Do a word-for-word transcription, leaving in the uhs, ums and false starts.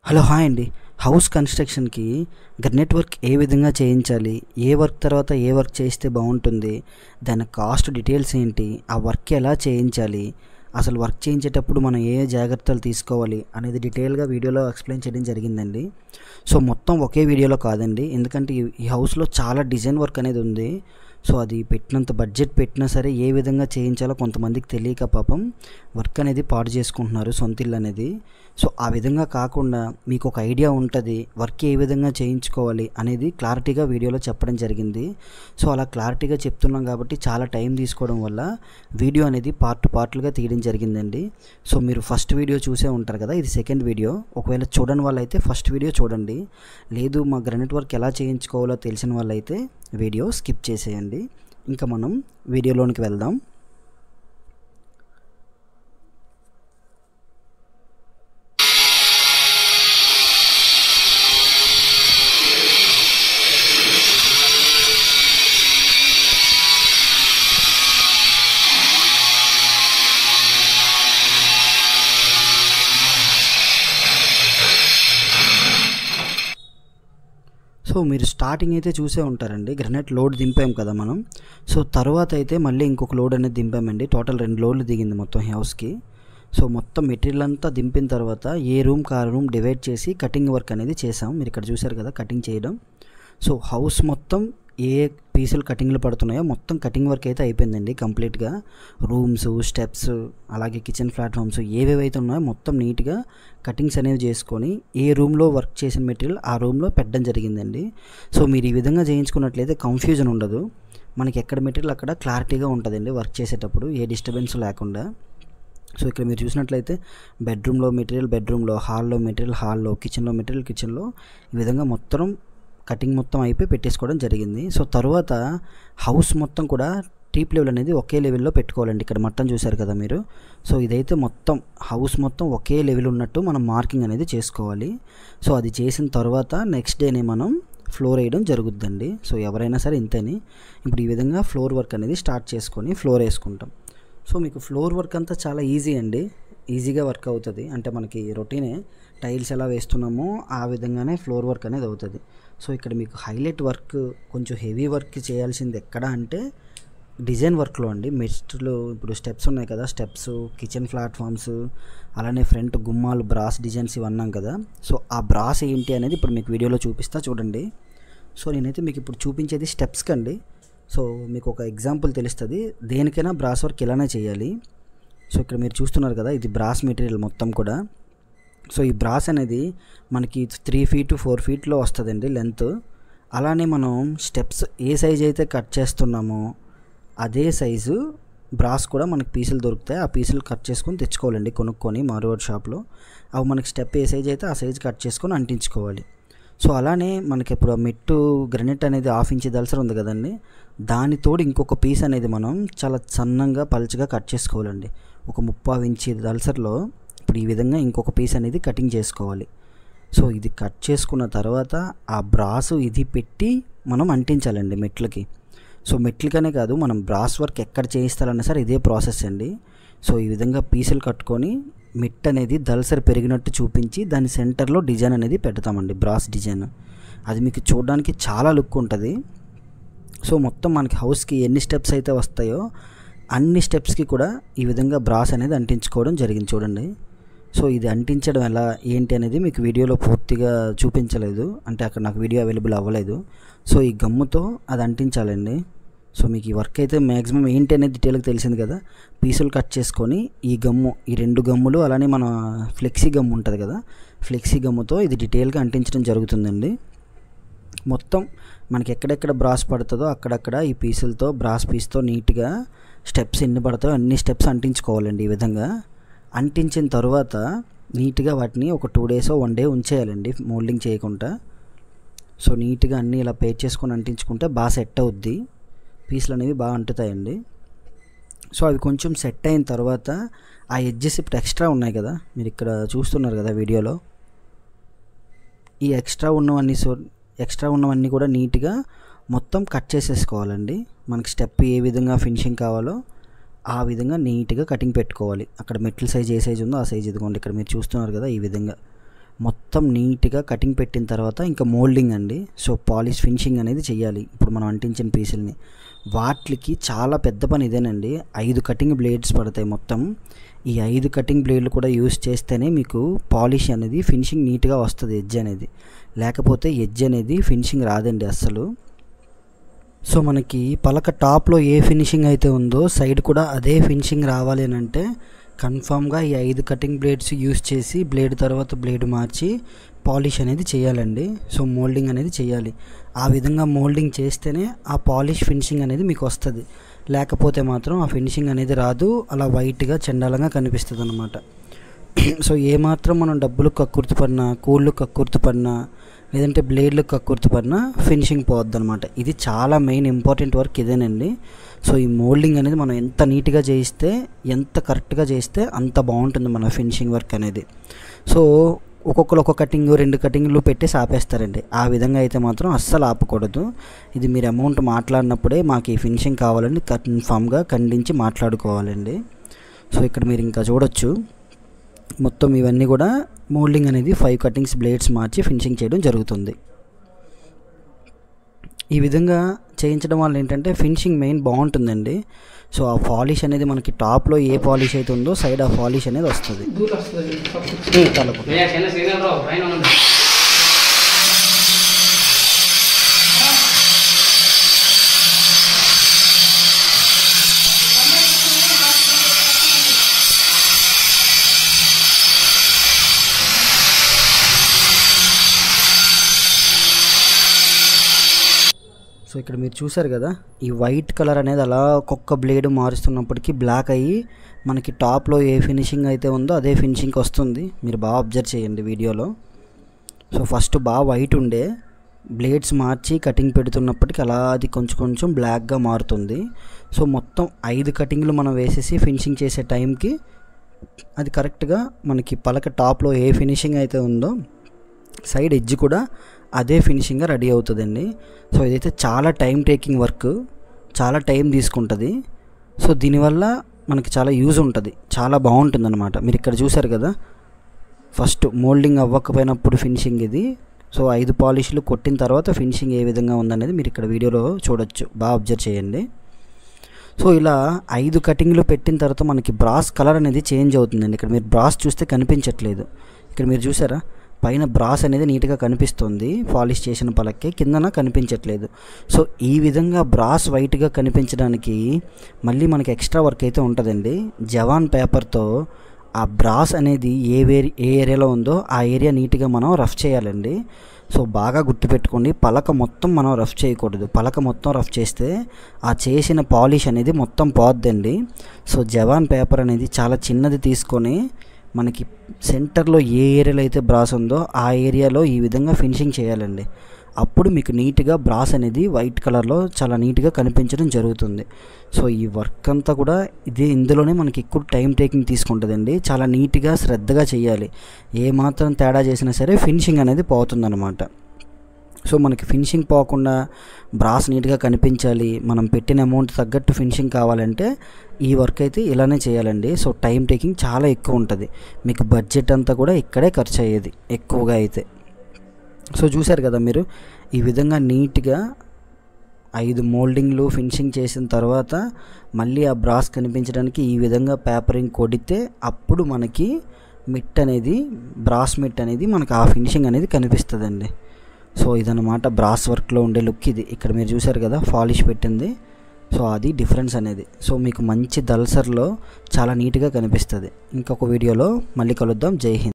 Hello hi అండి. House కన్స్ట్రక్షన్కి granite work ఏ విధంగా చేయించాలి, ఏ వర్క్ తర్వాత ఏ వర్క్ చేస్తే బాగుంటుంది, దాని కాస్ట్ డీటెయిల్స్ ఏంటి, ఆ వర్క్ ఎలా చేయించాలి, అసలు వర్క్ చేయించేటప్పుడు మనం ఏ జాగ్రత్తలు తీసుకోవాలి అనేది డీటెయిల్గా వీడియోలో ఎక్స్ప్లెయిన్ చేయడం జరిగిందండి. సో మొత్తం ఒకే వీడియోలో కాదండి, ఎందుకంటే ఈ హౌస్లో చాలా డిజైన్ వర్క్ అనేది ఉంది. సో అది పెట్టినంత బడ్జెట్ పెట్టినా సరే ఏ విధంగా చేయించాలో కొంతమందికి తెలియక పాపం వర్క్ అనేది పాడు చేసుకుంటున్నారు సొంత ఇల్లు అనేది. సో ఆ విధంగా కాకుండా మీకు ఒక ఐడియా ఉంటుంది వర్క్ ఏ విధంగా చేయించుకోవాలి అనేది క్లారిటీగా వీడియోలో చెప్పడం జరిగింది. సో అలా క్లారిటీగా చెప్తున్నాం కాబట్టి చాలా టైం తీసుకోవడం వల్ల వీడియో అనేది పార్ట్ పార్ట్లుగా తీయడం జరిగిందండి. సో మీరు ఫస్ట్ వీడియో చూసే ఉంటారు కదా, ఇది సెకండ్ వీడియో. ఒకవేళ చూడని వాళ్ళైతే ఫస్ట్ వీడియో చూడండి, లేదు మా గ్రనైట్ వర్క్ ఎలా చేయించుకోవాలో తెలిసిన వాళ్ళైతే వీడియో స్కిప్ చేసేయండి. ఇంకా మనం వీడియోలోనికి వెళ్దాం. సో మీరు స్టార్టింగ్ అయితే చూసే ఉంటారండి, గ్రనైట్ లోడ్ దింపాం కదా మనం. సో తర్వాత అయితే మళ్ళీ ఇంకొక లోడ్ అనేది దింపామండి. టోటల్ రెండు లోడ్లు దిగింది మొత్తం హౌస్కి. సో మొత్తం మెటీరియల్ అంతా దింపిన తర్వాత ఏ రూమ్కి ఆ రూమ్ డివైడ్ చేసి కటింగ్ వర్క్ అనేది చేసాం. మీరు ఇక్కడ చూసారు కదా కటింగ్ చేయడం. సో హౌస్ మొత్తం ఏ పీసులు కటింగ్లు పడుతున్నాయో మొత్తం కటింగ్ వర్క్ అయితే అయిపోయిందండి కంప్లీట్గా. రూమ్స్, స్టెప్స్, అలాగే కిచెన్ ప్లాట్ఫామ్స్ ఏవేవైతే ఉన్నాయో మొత్తం నీట్గా కటింగ్స్ అనేవి చేసుకొని ఏ రూమ్లో వర్క్ చేసిన మెటీరియల్ ఆ రూమ్లో పెట్టడం జరిగిందండి. సో మీరు ఈ విధంగా చేయించుకున్నట్లయితే కన్ఫ్యూజన్ ఉండదు, మనకి ఎక్కడ మెటీరియల్ అక్కడ క్లారిటీగా ఉంటుందండి వర్క్ చేసేటప్పుడు, ఏ డిస్టర్బెన్స్ లేకుండా. సో ఇక్కడ మీరు చూసినట్లయితే బెడ్రూమ్లో మెటీరియల్ బెడ్రూమ్లో, హాల్లో మెటీరియల్ హాల్లో, కిచెన్లో మెటీరియల్ కిచెన్లో, ఈ విధంగా మొత్తం కటింగ్ మొత్తం అయిపోయి పెట్టేసుకోవడం జరిగింది. సో తర్వాత హౌస్ మొత్తం కూడా టీప్ లెవెల్ అనేది ఒకే లెవెల్లో పెట్టుకోవాలండి. ఇక్కడ మట్టం చూశారు కదా మీరు. సో ఇదైతే మొత్తం హౌస్ మొత్తం ఒకే లెవెల్ ఉన్నట్టు మనం మార్కింగ్ అనేది చేసుకోవాలి. సో అది చేసిన తర్వాత నెక్స్ట్ డేనే మనం ఫ్లోర్ వేయడం జరుగుద్దండి. సో ఎవరైనా సరే ఇంతని ఇప్పుడు ఈ విధంగా ఫ్లోర్ వర్క్ అనేది స్టార్ట్ చేసుకొని ఫ్లోర్ వేసుకుంటాం. సో మీకు ఫ్లోర్ వర్క్ అంతా చాలా ఈజీ అండి, ఈజీగా వర్క్ అవుతుంది. అంటే మనకి రొటీనే టైల్స్ ఎలా వేస్తున్నామో ఆ విధంగానే ఫ్లోర్ వర్క్ అనేది అవుతుంది. సో ఇక్కడ మీకు హైలైట్ వర్క్, కొంచెం హెవీ వర్క్ చేయాల్సింది ఎక్కడ అంటే డిజైన్ వర్క్లో అండి. మెస్ట్లు ఇప్పుడు స్టెప్స్ ఉన్నాయి కదా, స్టెప్స్, కిచెన్ ప్లాట్ఫామ్స్, అలానే ఫ్రంట్ గుమ్మాలు, బ్రాస్ డిజైన్స్ ఇవన్నాం కదా. సో ఆ బ్రాస్ ఏంటి అనేది ఇప్పుడు మీకు వీడియోలో చూపిస్తా చూడండి. సో నేనైతే మీకు ఇప్పుడు చూపించేది స్టెప్స్కి అండి. సో మీకు ఒక ఎగ్జాంపుల్ తెలుస్తుంది, దేనికైనా బ్రాస్ వర్క్ ఇలానే చేయాలి. సో ఇక్కడ మీరు చూస్తున్నారు కదా, ఇది బ్రాస్ మెటీరియల్ మొత్తం కూడా. సో ఈ బ్రాస్ అనేది మనకి త్రీ ఫీట్ ఫోర్ ఫీట్లో వస్తుందండి లెంత్. అలానే మనం స్టెప్స్ ఏ సైజ్ అయితే కట్ చేస్తున్నామో అదే సైజు బ్రాస్ కూడా మనకి పీసులు దొరుకుతాయి. ఆ పీసులు కట్ చేసుకొని తెచ్చుకోవాలండి కొనుక్కొని మారువర్ షాప్లో. అవి మనకి స్టెప్ ఏ సైజ్ అయితే ఆ సైజ్ కట్ చేసుకొని అంటించుకోవాలి. సో అలానే మనకి ఇప్పుడు మెట్టు గ్రనైట్ అనేది హాఫ్ ఇంచ్ దళసరి ఉంది కదండి, దానితోడు ఇంకొక పీస్ అనేది మనం చాలా సన్నంగా పల్చగా కట్ చేసుకోవాలండి. ఒక ముప్పావు ఇంచి దళసరిలో ఇప్పుడు ఈ విధంగా ఇంకొక పీస్ అనేది కటింగ్ చేసుకోవాలి. సో ఇది కట్ చేసుకున్న తర్వాత ఆ బ్రాసు ఇది పెట్టి మనం అంటించాలండి మెట్లకి. సో మెట్లకనే కాదు, మనం బ్రాస్ వర్క్ ఎక్కడ చేయిస్తారన్నా సరే ఇదే ప్రాసెస్ అండి. సో ఈ విధంగా పీసులు కట్టుకొని మెట్ అనేది దళసరి పెరిగినట్టు చూపించి దాని సెంటర్లో డిజైన్ అనేది పెడతామండి, బ్రాస్ డిజైన్. అది మీకు చూడడానికి చాలా లుక్ ఉంటుంది. సో మొత్తం మనకి హౌస్కి ఎన్ని స్టెప్స్ అయితే వస్తాయో అన్ని స్టెప్స్కి కూడా ఈ విధంగా బ్రాస్ అనేది అంటించుకోవడం జరిగింది చూడండి. సో ఇది అంటించడం ఎలా ఏంటి అనేది మీకు వీడియోలో పూర్తిగా చూపించలేదు, అంటే అక్కడ నాకు వీడియో అవైలబుల్ అవ్వలేదు. సో ఈ గమ్ముతో అది అంటించాలండి. సో మీకు ఈ వర్క్ అయితే మ్యాక్సిమం ఏంటి అనేది డీటెయిల్గా తెలిసింది కదా. పీసులు కట్ చేసుకొని ఈ గమ్ము, ఈ రెండు గమ్ములు, అలానే మన ఫ్లెక్సీ గమ్ము ఉంటుంది కదా, ఫ్లెక్సీ గమ్ముతో ఇది డీటెయిల్గా అంటించడం జరుగుతుందండి. మొత్తం మనకి ఎక్కడెక్కడ బ్రాస్ పడుతుందో అక్కడక్కడ ఈ పీసులతో, బ్రాస్ పీస్తో నీట్గా స్టెప్స్ ఎన్ని పడతాయో అన్ని స్టెప్స్ అంటించుకోవాలండి. ఈ విధంగా అంటించిన తర్వాత నీట్గా వాటిని ఒక టూ డేస్ వన్ డే ఉంచేయాలండి మోల్డింగ్ చేయకుండా. సో నీట్గా అన్నీ ఇలా పేర్ చేసుకొని అంటించుకుంటే బాగా సెట్ అవుద్ది, పీసులు అనేవి బాగా అంటుతాయండి. సో అవి కొంచెం సెట్ అయిన తర్వాత ఆ ఎడ్జెస్ ఇప్పుడు ఎక్స్ట్రా ఉన్నాయి కదా, మీరు ఇక్కడ చూస్తున్నారు కదా వీడియోలో, ఈ ఎక్స్ట్రా ఉన్నవన్నీ సో ఎక్స్ట్రా ఉన్నవన్నీ కూడా నీట్గా మొత్తం కట్ చేసేసుకోవాలండి. మనకి స్టెప్ ఏ విధంగా ఫినిషింగ్ కావాలో ఆ విధంగా నీట్గా కటింగ్ పెట్టుకోవాలి. అక్కడ మెటల్ సైజ్ ఏ సైజ్ ఉందో ఆ సైజ్ ఇదిగోండి ఇక్కడ మీరు చూస్తున్నారు కదా, ఈ విధంగా మొత్తం నీట్గా కటింగ్ పెట్టిన తర్వాత ఇంకా మోల్డింగ్ అండి. సో పాలిష్ ఫినిషింగ్ అనేది చేయాలి ఇప్పుడు మనం అంటించిన పీసుల్ని. వాటికి చాలా పెద్ద పని ఇదేనండి. ఐదు కటింగ్ బ్లేడ్స్ పడతాయి మొత్తం. ఈ ఐదు కటింగ్ బ్లేడ్లు కూడా యూస్ చేస్తేనే మీకు పాలిష్ అనేది ఫినిషింగ్ నీట్గా వస్తుంది, ఎడ్జ్ అనేది. లేకపోతే ఎడ్జ్ అనేది ఫినిషింగ్ రాదండి అస్సలు. సో మనకి పలక టాప్లో ఏ ఫినిషింగ్ అయితే ఉందో సైడ్ కూడా అదే ఫినిషింగ్ రావాలి అని అంటే కన్ఫామ్గా ఈ ఐదు కటింగ్ బ్లేడ్స్ యూస్ చేసి బ్లేడ్ తర్వాత బ్లేడ్ మార్చి పాలిష్ అనేది చేయాలండి. సో మోల్డింగ్ అనేది చేయాలి. ఆ విధంగా మోల్డింగ్ చేస్తేనే ఆ పాలిష్ ఫినిషింగ్ అనేది మీకు వస్తుంది. లేకపోతే మాత్రం ఆ ఫినిషింగ్ అనేది రాదు, అలా వైట్గా చండాలంగా కనిపిస్తుంది అన్నమాట. సో ఏమాత్రం మనం డబ్బులు కక్కుర్తిపడినా, కూళ్ళు కక్కుర్తిపడినా, లేదంటే బ్లేడ్లు కక్కుర్తిపడినా ఫినిషింగ్ పోవద్దు అనమాట. ఇది చాలా మెయిన్ ఇంపార్టెంట్ వర్క్ ఇదేనండి. సో ఈ మోల్డింగ్ అనేది మనం ఎంత నీట్గా చేయిస్తే, ఎంత కరెక్ట్గా చేస్తే అంత బాగుంటుంది మన ఫినిషింగ్ వర్క్ అనేది. సో ఒక్కొక్కరు ఒక కటింగ్ రెండు కటింగ్లు పెట్టేసి ఆపేస్తారండి. ఆ విధంగా అయితే మాత్రం అస్సలు ఆపకూడదు. ఇది మీరు అమౌంట్ మాట్లాడినప్పుడే మాకు ఈ ఫినిషింగ్ కావాలని కన్ఫామ్గా ఖండించి మాట్లాడుకోవాలండి. సో ఇక్కడ మీరు ఇంకా చూడొచ్చు మొత్తం ఇవన్నీ కూడా మోల్డింగ్ అనేది ఫైవ్ కటింగ్స్ బ్లేడ్స్ మార్చి ఫినిషింగ్ చేయడం జరుగుతుంది. ఈ విధంగా చేయించడం వల్ల ఏంటంటే ఫినిషింగ్ మెయిన్ బాగుంటుందండి. సో ఆ పాలిష్ అనేది మనకి టాప్లో ఏ పాలిష్ అయితే ఉందో సైడ్ ఆ పాలిష్ అనేది వస్తుంది. సో ఇక్కడ మీరు చూసారు కదా, ఈ వైట్ కలర్ అనేది అలా ఒక్కొక్క బ్లేడ్ మారుస్తున్నప్పటికీ బ్లాక్ అయ్యి మనకి టాప్లో ఏ ఫినిషింగ్ అయితే ఉందో అదే ఫినిషింగ్కి వస్తుంది. మీరు బాగా అబ్జర్వ్ చేయండి వీడియోలో. సో ఫస్ట్ బాగా వైట్ ఉండే బ్లేడ్స్ మార్చి కటింగ్ పెడుతున్నప్పటికీ అలా అది కొంచెం కొంచెం బ్లాక్గా మారుతుంది. సో మొత్తం ఐదు కటింగ్లు మనం వేసేసి ఫినిషింగ్ చేసే టైంకి అది కరెక్ట్గా మనకి పలక టాప్లో ఏ ఫినిషింగ్ అయితే ఉందో సైడ్ ఎడ్జ్ కూడా అదే ఫినిషింగ్గా రెడీ అవుతుందండి. సో ఇదైతే చాలా టైం టేకింగ్ వర్క్, చాలా టైం తీసుకుంటుంది. సో దీనివల్ల మనకి చాలా యూజ్ ఉంటుంది, చాలా బాగుంటుంది అనమాట. మీరు ఇక్కడ చూసారు కదా, ఫస్ట్ మోల్డింగ్ అవ్వకపోయినప్పుడు ఫినిషింగ్ ఇది. సో ఐదు పాలిష్లు కొట్టిన తర్వాత ఫినిషింగ్ ఏ విధంగా ఉందనేది మీరు ఇక్కడ వీడియోలో చూడొచ్చు, బాగా అబ్జర్వ్ చేయండి. సో ఇలా ఐదు కటింగ్లు పెట్టిన తర్వాత మనకి బ్రాస్ కలర్ అనేది చేంజ్ అవుతుందండి. ఇక్కడ మీరు బ్రాస్ చూస్తే కనిపించట్లేదు. ఇక్కడ మీరు చూసారా, పైన బ్రాస్ అనేది నీట్గా కనిపిస్తుంది పాలిష్ చేసిన పలక్కి, కిందన కనిపించట్లేదు. సో ఈ విధంగా బ్రాస్ వైట్గా కనిపించడానికి మళ్ళీ మనకి ఎక్స్ట్రా వర్క్ అయితే ఉంటుందండి. జవాన్ పేపర్తో ఆ బ్రాస్ అనేది ఏ వేరి ఏ ఏరియాలో ఉందో ఆ ఏరియా నీట్గా మనం రఫ్ చేయాలండి. సో బాగా గుర్తుపెట్టుకోండి, పలక మొత్తం మనం రఫ్ చేయకూడదు. పలక మొత్తం రఫ్ చేస్తే ఆ చేసిన పాలిష్ అనేది మొత్తం పోద్దండి. సో జవాన్ పేపర్ అనేది చాలా చిన్నది తీసుకొని మనకి సెంటర్లో ఏ ఏరియాలో అయితే బ్రాస్ ఉందో ఆ ఏరియాలో ఈ విధంగా ఫినిషింగ్ చేయాలండి. అప్పుడు మీకు నీట్గా బ్రాస్ అనేది వైట్ కలర్లో చాలా నీట్గా కనిపించడం జరుగుతుంది. సో ఈ వర్క్ అంతా కూడా ఇది ఇందులోనే మనకి ఎక్కువ టైం టేకింగ్ తీసుకుంటుందండి. చాలా నీట్గా శ్రద్ధగా చేయాలి. ఏ మాత్రం తేడా చేసినా సరే ఫినిషింగ్ అనేది పోతుందన్నమాట. సో మనకి ఫినిషింగ్ పోకుండా బ్రాస్ నీట్గా కనిపించాలి, మనం పెట్టిన అమౌంట్ తగ్గట్టు ఫినిషింగ్ కావాలంటే ఈ వర్క్ అయితే ఇలానే చేయాలండి. సో టైం టేకింగ్ చాలా ఎక్కువ ఉంటుంది. మీకు బడ్జెట్ అంతా కూడా ఇక్కడే ఖర్చు అయ్యేది ఎక్కువగా అయితే. సో చూశారు కదా మీరు, ఈ విధంగా నీట్గా ఐదు మోల్డింగ్లు ఫినిషింగ్ చేసిన తర్వాత మళ్ళీ ఆ బ్రాస్ కనిపించడానికి ఈ విధంగా పేపరింగ్ కొడితే అప్పుడు మనకి మిట్ అనేది బ్రాస్ మిట్ అనేది మనకు ఆ ఫినిషింగ్ అనేది కనిపిస్తుందండి. సో ఇదన్నమాట బ్రాస్ వర్క్లో ఉండే లుక్ ఇది. ఇక్కడ మీరు చూసారు కదా పాలిష్ పెట్టింది. సో అది డిఫరెన్స్ అనేది. సో మీకు మంచి దల్సర్లో చాలా నీట్గా కనిపిస్తుంది. ఇంకొక వీడియోలో మళ్ళీ కలుద్దాం. జై హింద్.